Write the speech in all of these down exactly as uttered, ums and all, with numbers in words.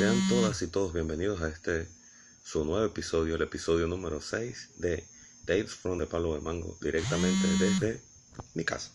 Sean todas y todos bienvenidos a este su nuevo episodio, el episodio número seis de Tales from the Palo de Mango, directamente desde mi casa.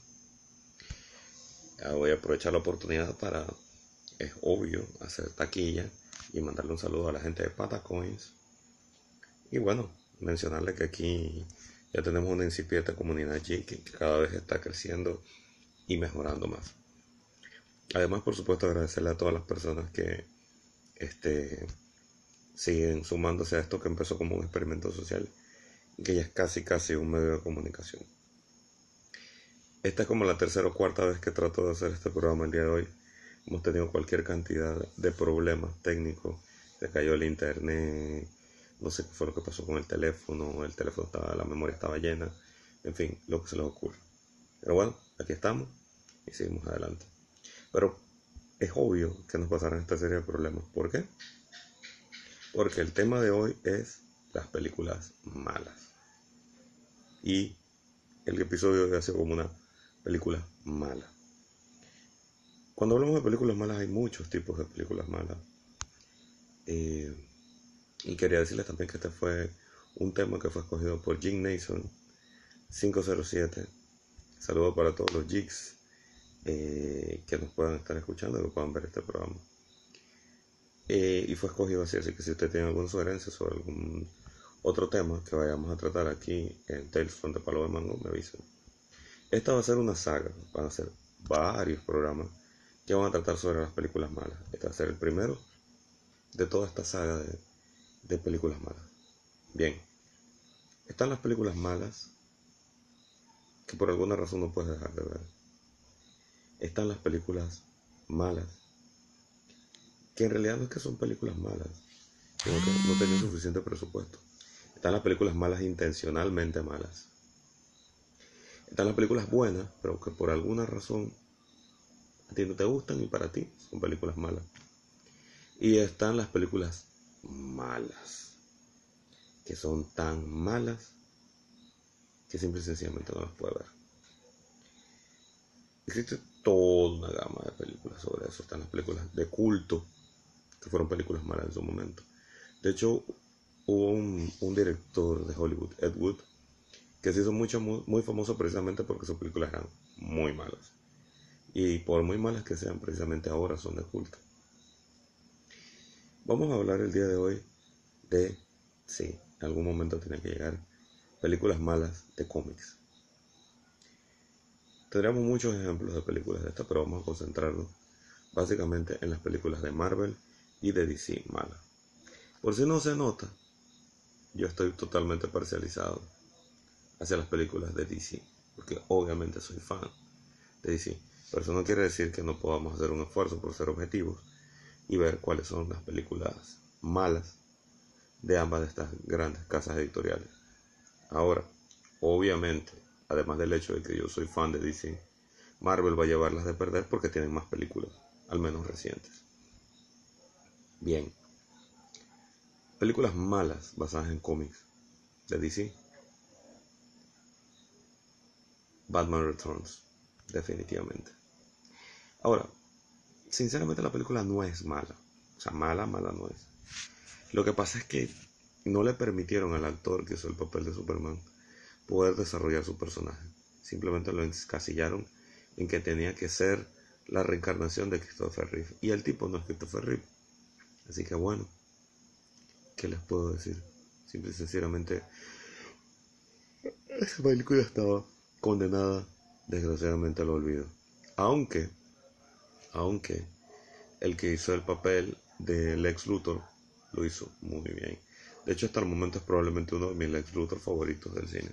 Ya voy a aprovechar la oportunidad para, es obvio, hacer taquilla y mandarle un saludo a la gente de Patacoins. Y bueno, mencionarle que aquí ya tenemos una incipiente comunidad geek que cada vez está creciendo y mejorando más. Además, por supuesto, agradecerle a todas las personas que este, siguen sumándose a esto que empezó como un experimento social y que ya es casi casi un medio de comunicación. Esta es como la tercera o cuarta vez que trato de hacer este programa el día de hoy. Hemos tenido cualquier cantidad de problemas técnicos. Se cayó el internet, no sé qué fue lo que pasó con el teléfono, el teléfono estaba, la memoria estaba llena, en fin, lo que se les ocurre. Pero bueno, aquí estamos y seguimos adelante. Pero es obvio que nos pasarán esta serie de problemas. ¿Por qué? Porque el tema de hoy es las películas malas. Y el episodio de hoy hace como una película mala. Cuando hablamos de películas malas hay muchos tipos de películas malas. Eh, y quería decirles también que este fue un tema que fue escogido por Jim Nason cinco cero siete. Saludos para todos los geeks eh, que nos puedan estar escuchando y que puedan ver este programa. Eh, y fue escogido así, así que si usted tiene alguna sugerencia sobre algún otro tema que vayamos a tratar aquí en Tales from the Palo de Mango, me avisen. Esta va a ser una saga, van a ser varios programas que van a tratar sobre las películas malas. Este va a ser el primero de toda esta saga de, de películas malas. Bien, están las películas malas que por alguna razón no puedes dejar de ver. Están las películas malas que en realidad no es que son películas malas, sino que no tenían suficiente presupuesto. Están las películas malas intencionalmente malas. Están las películas buenas, pero que por alguna razón a ti no te gustan y para ti son películas malas. Y están las películas malas, que son tan malas que simple y sencillamente no las puedes ver. Existe toda una gama de películas sobre eso. Están las películas de culto, que fueron películas malas en su momento. De hecho, hubo un, un director de Hollywood, Ed Wood, que se hizo mucho, muy, muy famoso precisamente porque sus películas eran muy malas. Y por muy malas que sean, precisamente ahora son de culto. Vamos a hablar el día de hoy de, sí, en algún momento tiene que llegar, películas malas de cómics. Tendríamos muchos ejemplos de películas de estas, pero vamos a concentrarnos básicamente en las películas de Marvel y de D C malas. Por si no se nota, yo estoy totalmente parcializado hacia las películas de D C, porque obviamente soy fan de D C, pero eso no quiere decir que no podamos hacer un esfuerzo por ser objetivos y ver cuáles son las películas malas de ambas de estas grandes casas editoriales. Ahora, obviamente, además del hecho de que yo soy fan de D C, Marvel va a llevarlas de perder porque tienen más películas, al menos recientes. Bien, películas malas basadas en cómics de D C. Batman Returns, definitivamente. Ahora, sinceramente la película no es mala. O sea, mala, mala no es. Lo que pasa es que no le permitieron al actor que hizo el papel de Superman poder desarrollar su personaje. Simplemente lo encasillaron en que tenía que ser la reencarnación de Christopher Reeve. Y el tipo no es Christopher Reeve. Así que bueno, ¿qué les puedo decir? Simple y sencillamente, esa película estaba condenada desgraciadamente al olvido. Aunque, aunque el que hizo el papel de Lex Luthor lo hizo muy bien. De hecho, hasta el momento es probablemente uno de mis Lex Luthor favoritos del cine.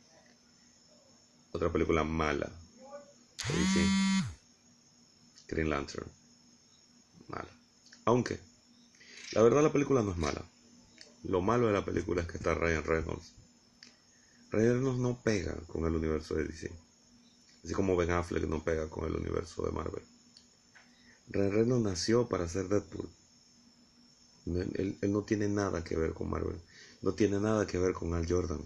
Otra película mala que dice Green Lantern. Mala. Aunque, la verdad la película no es mala. Lo malo de la película es que está Ryan Reynolds. Ryan Reynolds no pega con el universo de D C. Así como Ben Affleck no pega con el universo de Marvel. Ryan Reynolds nació para ser Deadpool. Él, él, él no tiene nada que ver con Marvel. No tiene nada que ver con Hal Jordan.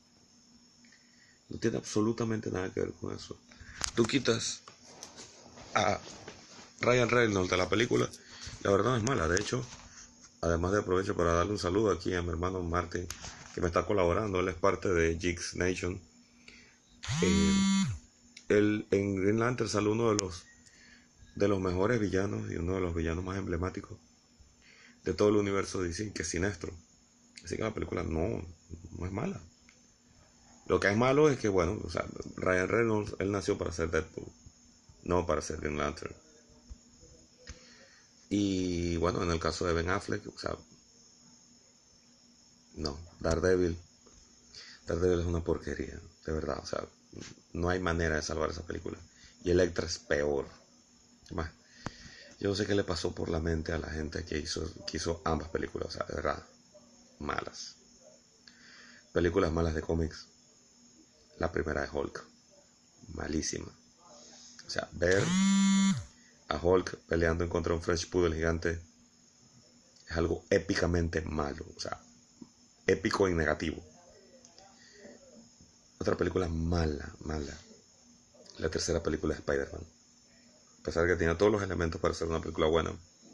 No tiene absolutamente nada que ver con eso. Tú quitas a Ryan Reynolds de la película, la verdad no es mala. De hecho, Además de aprovecho para darle un saludo aquí a mi hermano Martin, que me está colaborando. Él es parte de Geeks Nation. Eh, él, en Green Lantern sale uno de los, de los mejores villanos y uno de los villanos más emblemáticos de todo el universo D C, que es Sinestro. Así que la película no, no es mala. Lo que es malo es que, bueno, o sea, Ryan Reynolds, él nació para ser Deadpool, no para ser Green Lantern. Y bueno, en el caso de Ben Affleck, o sea, no, Daredevil, Daredevil es una porquería, de verdad, o sea, no hay manera de salvar esa película. Y Electra es peor. Más, yo no sé qué le pasó por la mente a la gente que hizo, que hizo ambas películas, o sea, de verdad, malas. Películas malas de cómics. La primera de Hulk, malísima. O sea, ver a Hulk peleando en contra de un French Poodle gigante es algo épicamente malo, o sea, épico y negativo. Otra película mala, mala. La tercera película de Spider-Man. A pesar de que tiene todos los elementos para ser una película buena.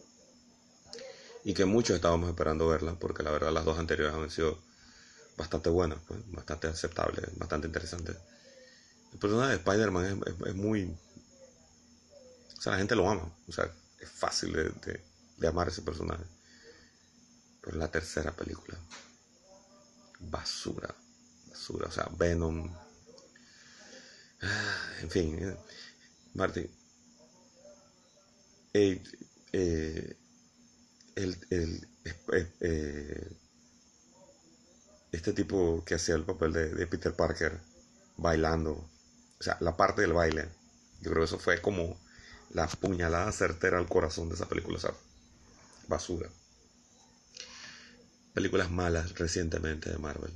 Y que muchos estábamos esperando verla, porque la verdad las dos anteriores han sido bastante buenas, pues, bastante aceptables, bastante interesantes. El personaje de Spider-Man es, es, es muy... O sea, la gente lo ama. O sea, es fácil de, de, de amar a ese personaje. Pero la tercera película, basura, basura, o sea, Venom, en fin, eh, Marty, eh, eh, el, el, eh, eh, este tipo que hacía el papel de, de Peter Parker bailando, o sea, la parte del baile, yo creo que eso fue como la puñalada certera al corazón de esa película, o sea, basura. Películas malas recientemente de Marvel.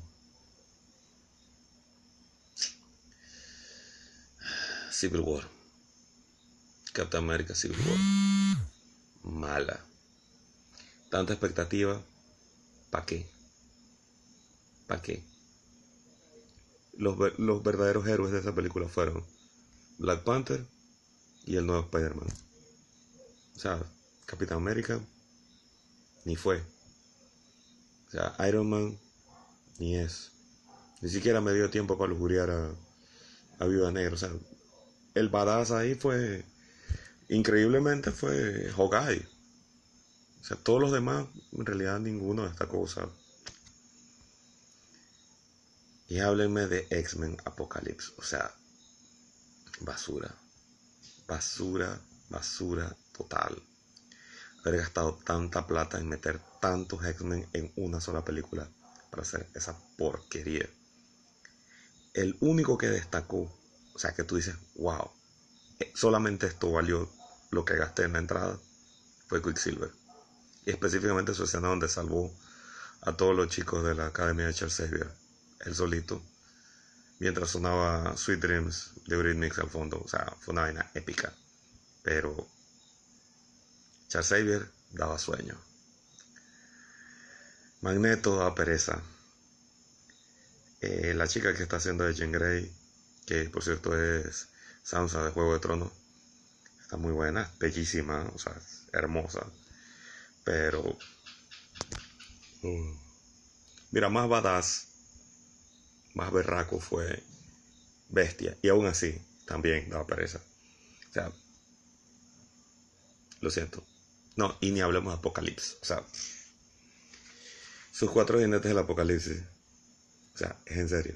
Civil War. Captain America Civil War. Mala. Tanta expectativa. ¿Para qué? ¿Para qué? Los, los verdaderos héroes de esa película fueron Black Panther y el nuevo Spider-Man. O sea, Capitán América ni fue. O sea, Iron Man ni es. Ni siquiera me dio tiempo para lujuriar a, a Viuda Negra. O sea, el badass ahí fue... Increíblemente fue Hawkeye. O sea, todos los demás, en realidad ninguno destacó. O sea, y háblenme de X-Men Apocalypse. O sea, basura. Basura, basura total. Haber gastado tanta plata en meter tantos X-Men en una sola película para hacer esa porquería. El único que destacó, o sea, que tú dices, wow, solamente esto valió lo que gasté en la entrada, fue Quicksilver. Y específicamente su escena donde salvó a todos los chicos de la academia de Charles Xavier, él solito, mientras sonaba Sweet Dreams de Eurythmics al fondo. O sea, fue una vaina épica. Pero Charles Xavier daba sueño. Magneto daba pereza. Eh, la chica que está haciendo de Jean Grey, que por cierto es Sansa de Juego de Tronos, está muy buena, bellísima, o sea, hermosa. Pero... Uh, mira, más badass, más berraco fue Bestia. Y aún así, también daba pereza. O sea, lo siento. No, y ni hablemos de Apocalipsis. O sea, sus cuatro jinetes del Apocalipsis. O sea, es en serio.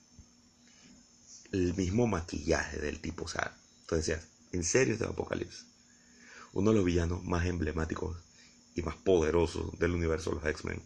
El mismo maquillaje del tipo. O sea, tú decías, en serio este Apocalipsis. Uno de los villanos más emblemáticos y más poderosos del universo de los X-Men.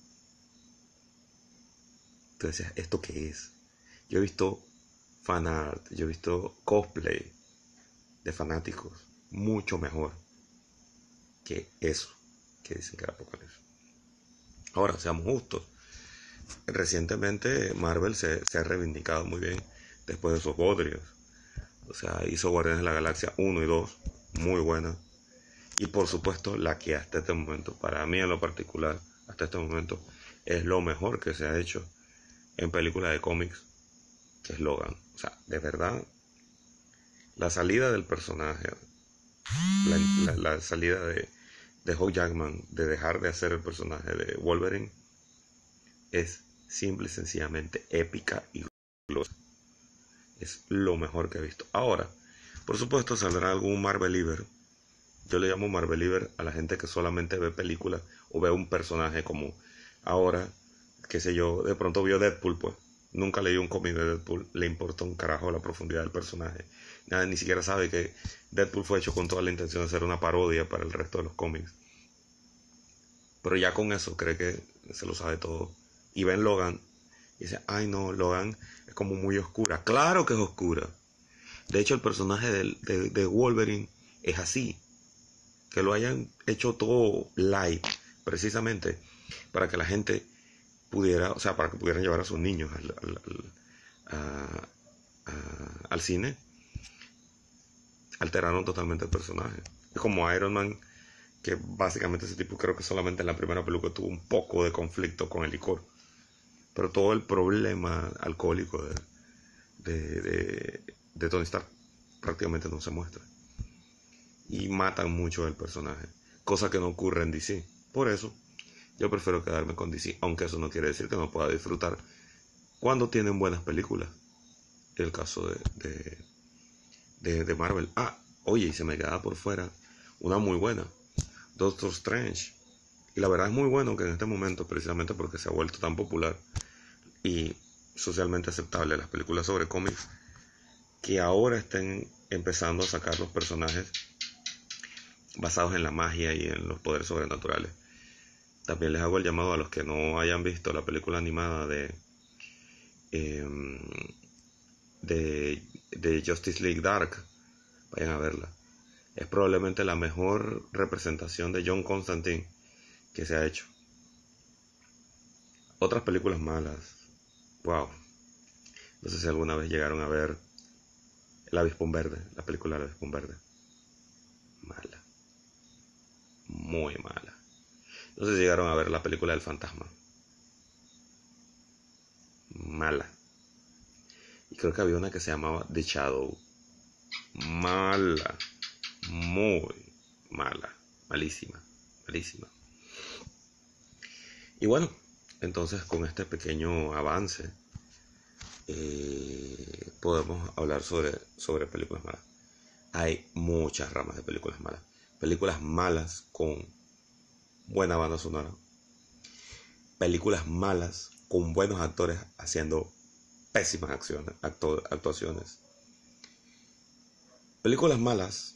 Tú decías, ¿esto qué es? Yo he visto fanart, yo he visto cosplay de fanáticos mucho mejor que eso que dicen que era Apocalipsis. Ahora, seamos justos. Recientemente Marvel se, se ha reivindicado muy bien después de esos bodrios. O sea, hizo Guardianes de la Galaxia uno y dos, muy buena. Y por supuesto, la que hasta este momento, para mí en lo particular, hasta este momento, es lo mejor que se ha hecho en películas de cómics, que es Logan. O sea, de verdad, la salida del personaje, la, la, la salida de, de Hugh Jackman de dejar de hacer el personaje de Wolverine es simple y sencillamente épica y gloriosa. Es lo mejor que he visto. Ahora, por supuesto, saldrá algún Marveliver. Yo le llamo Marveliver a la gente que solamente ve películas o ve un personaje, como ahora, qué sé yo, de pronto vio Deadpool, pues. Nunca leí un cómic de Deadpool, le importa un carajo la profundidad del personaje. Nada, ni siquiera sabe que Deadpool fue hecho con toda la intención de ser una parodia para el resto de los cómics. Pero ya con eso cree que se lo sabe todo. Y ven Logan y dice, ay no, Logan es como muy oscura. Claro que es oscura. De hecho, el personaje de, de, de Wolverine es así. Que lo hayan hecho todo light, precisamente para que la gente pudiera, o sea, para que pudieran llevar a sus niños al, al, al, a, a, al cine. Alteraron totalmente el personaje. Es como Iron Man, que básicamente ese tipo creo que solamente en la primera película tuvo un poco de conflicto con el licor. Pero todo el problema alcohólico de, de, de, de Tony Stark prácticamente no se muestra. Y matan mucho el personaje, cosa que no ocurre en D C. Por eso yo prefiero quedarme con D C, aunque eso no quiere decir que no pueda disfrutar cuando tienen buenas películas. El caso de, de, de, de Marvel. Ah, oye, y se me queda por fuera una muy buena, Doctor Strange. Y la verdad es muy bueno que en este momento, precisamente porque se ha vuelto tan popular y socialmente aceptable las películas sobre cómics, que ahora estén empezando a sacar los personajes basados en la magia y en los poderes sobrenaturales. También les hago el llamado a los que no hayan visto la película animada de eh, de, de Justice League Dark. Vayan a verla. Es probablemente la mejor representación de John Constantine que se ha hecho. Otras películas malas, wow, no sé si alguna vez llegaron a ver El Avispón Verde, la película El Avispón Verde. Mala, muy mala. No sé si llegaron a ver la película del fantasma. Mala. Y creo que había una que se llamaba The Shadow. Mala. Muy mala. Malísima. Malísima. Y bueno, entonces con este pequeño avance eh, podemos hablar sobre, sobre películas malas. Hay muchas ramas de películas malas. Películas malas con buena banda sonora. Películas malas con buenos actores haciendo pésimas acciones, actu- actuaciones. Películas malas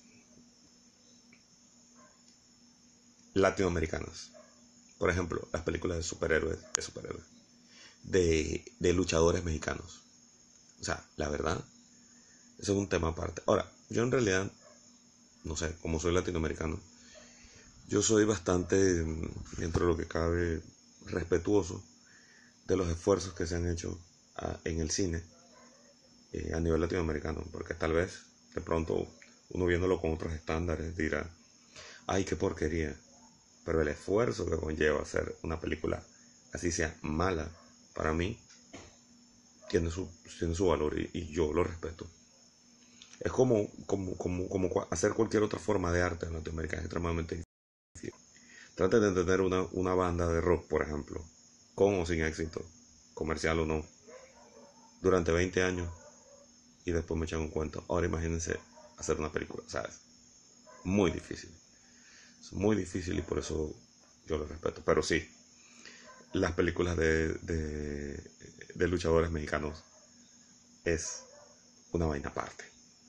latinoamericanas. Por ejemplo, las películas de superhéroes, de superhéroes, de, de luchadores mexicanos. O sea, la verdad, eso es un tema aparte. Ahora, yo en realidad, no sé, como soy latinoamericano, yo soy bastante, dentro de lo que cabe, respetuoso de los esfuerzos que se han hecho a, en el cine eh, a nivel latinoamericano, porque tal vez de pronto uno viéndolo con otros estándares dirá, ay, qué porquería, pero el esfuerzo que conlleva hacer una película así sea mala, para mí tiene su, tiene su valor y, y yo lo respeto. Es como, como, como, como hacer cualquier otra forma de arte en Latinoamérica, es extremadamente difícil. Trate de entender una, una banda de rock, por ejemplo, con o sin éxito, comercial o no, durante veinte años, y después me echan un cuento. Ahora imagínense hacer una película, ¿sabes? Muy difícil. Es muy difícil y por eso yo lo respeto. Pero sí, las películas de, de, de luchadores mexicanos es una vaina aparte.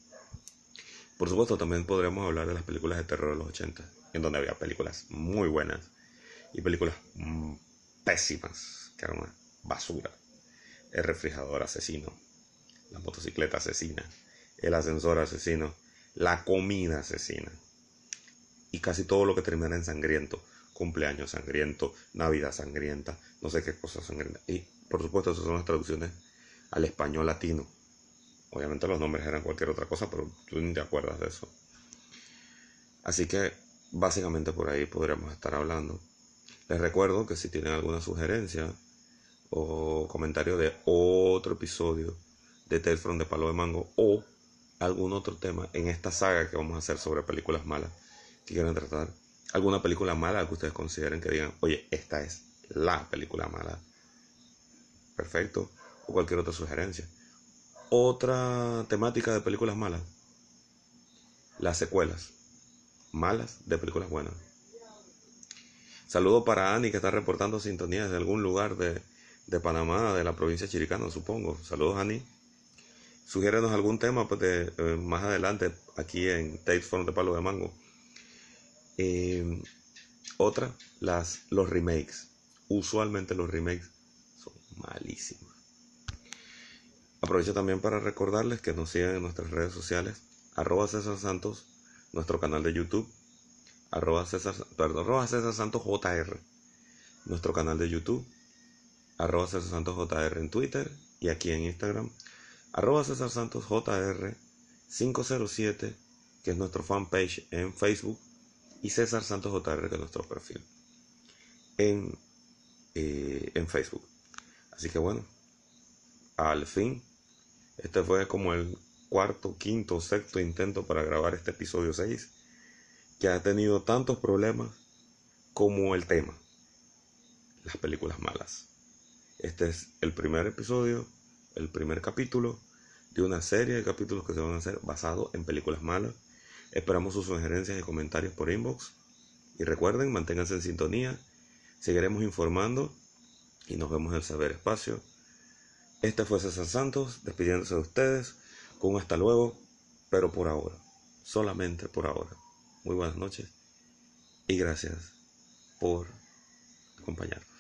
Por supuesto, también podremos hablar de las películas de terror de los ochenta, en donde había películas muy buenas y películas mmm, pésimas, que eran una basura. El refrigerador asesino, la motocicleta asesina, el ascensor asesino, la comida asesina. Y casi todo lo que termina en sangriento. Cumpleaños sangriento, Navidad sangrienta, no sé qué cosas sangrientas. Y por supuesto, esas son las traducciones al español latino. Obviamente los nombres eran cualquier otra cosa, pero tú ni te acuerdas de eso. Así que básicamente por ahí podríamos estar hablando. Les recuerdo que si tienen alguna sugerencia o comentario de otro episodio de Tales from the Palo de Mango o algún otro tema en esta saga que vamos a hacer sobre películas malas que quieran tratar, alguna película mala que ustedes consideren que digan, oye, esta es la película mala. Perfecto. O cualquier otra sugerencia. Otra temática de películas malas. Las secuelas malas de películas buenas. Saludo para Ani, que está reportando sintonía desde algún lugar de, de Panamá, de la provincia de Chiricano, supongo. Saludos, Ani. Sugiérenos algún tema pues, de, eh, más adelante aquí en Tales from the Palo de Mango. Eh, otra, las, los remakes. Usualmente los remakes son malísimos. Aprovecho también para recordarles que nos sigan en nuestras redes sociales. Arroba César Santos, nuestro canal de YouTube. Arroba César, perdón, arroba César Santos J R, nuestro canal de YouTube. Arroba César Santos J R en Twitter y aquí en Instagram. Arroba César Santos J R cinco cero siete, que es nuestro fanpage en Facebook. Y César Santos J R, que es nuestro perfil en, eh, en Facebook. Así que bueno, al fin, este fue como el cuarto, quinto, sexto intento para grabar este episodio seis, que ha tenido tantos problemas como el tema, las películas malas. Este es el primer episodio, el primer capítulo de una serie de capítulos que se van a hacer basados en películas malas. Esperamos sus sugerencias y comentarios por inbox. Y recuerden, manténganse en sintonía. Seguiremos informando y nos vemos en el Ciberespacio. Este fue César Santos, despidiéndose de ustedes con un hasta luego, pero por ahora, solamente por ahora. Muy buenas noches y gracias por acompañarnos.